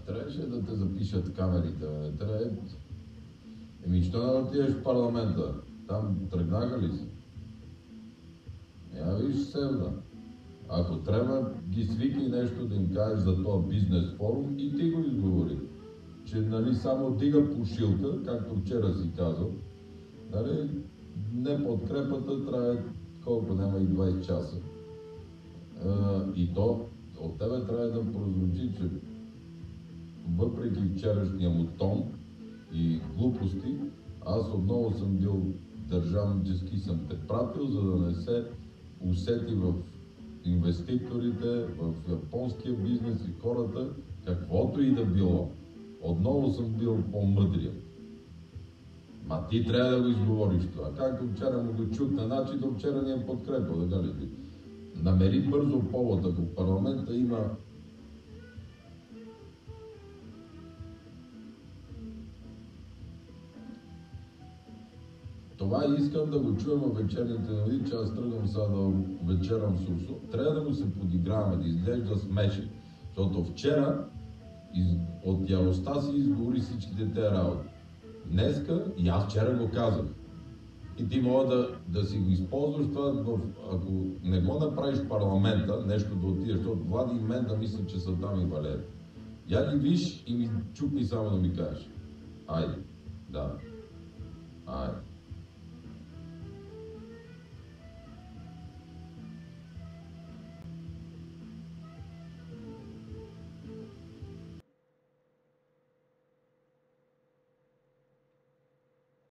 Трябваше да те запишат камерите, не трябва. Еми, що не отидеш в парламента? Там тръгнаха ли си? Я виж Севда. Ако трябва, ги свикай нещо да им кажеш за този бизнес форум и ти го изговори. Че нали само дига пушилка, както вчера си казал, нали, не подкрепата трябва колко няма и 20 часа. И то от тебе трябва да прозвучи, че въпреки вчерашния му тон и глупости, аз отново съм бил държавнически, съм те пратил, за да не се усети в инвеститорите, в японския бизнес и хората, каквото и да било. Отново съм бил по-мъдрия. Ма ти трябва да го изговориш това. Както вчера му го чух на начин, до вчера ни е подкрепил, да ли ти? Намери бързо повод, ако в парламента има това искам да го чуем във вечерните новини, че аз тръгвам сега да вечерам Сусо. Трябва да му се подиграваме, да изглежда смешен. Защото вчера от яростта си изгори всичките тези работи. Днеска, и аз вчера го казах. И ти мога да си го използваш това, ако не го направиш в парламента, нещо да отидеш, защото Влади и мен да мислят, че са там и Валери. Я ги виж и ми чупи само да ми кажеш. Айде, да. Айде.